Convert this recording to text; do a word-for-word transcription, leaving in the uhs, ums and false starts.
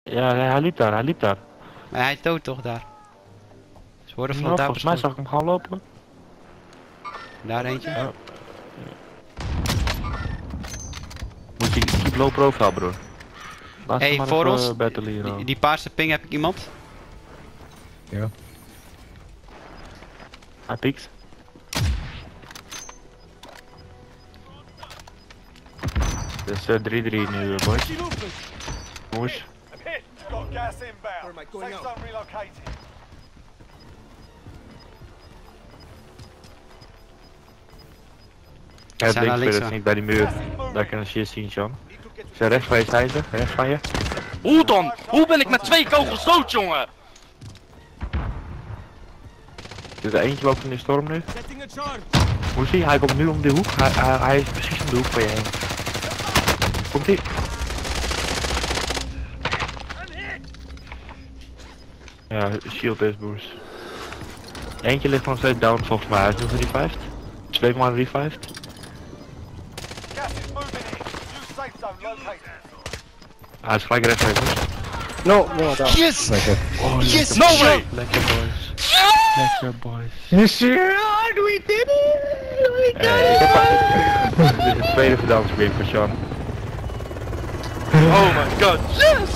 Ja, hij liep daar, hij liep daar. Maar hij is dood toch daar? Ze worden van Nou, daar volgens mij beschoten. zag ik hem gaan lopen. Daar eentje. Ja. Moet je keep low profile, broer. Laat Hey, maar voor even, ons, uh, battle hier, die, uh. die paarse ping heb ik iemand. Ja. Hij piekt. Het is drie drie uh, nu, uh, boys. Moes. Got gas inbound. Safe zone relocated. Ja, zijn naar links links, is niet bij die muur. Daar kan je zien, Sean. Ze rechts van je, zijn ze? Rechts van je? Hoe dan? Hoe ben ik met twee kogels dood, jongen? Er is er eentje loopt in de storm nu. Moesie, hij komt nu om de hoek. Hij, hij, hij is precies om de hoek van je heen. Komt ie? Ja, shield is boost. Eentje ligt nog steeds down volgens mij. Hij is nu gerevived. Twee maar revived. Gas is moving in. New safe zone located. Hij is gelijk rechts van je. No, no, down. Yes! Lekker. Oh, Yes! No way! Lekker boys. Lekker boys. Yes, we did it! We Eh, ik heb Dit is het tweede verdansbeer voor Sean. Oh my god, yes!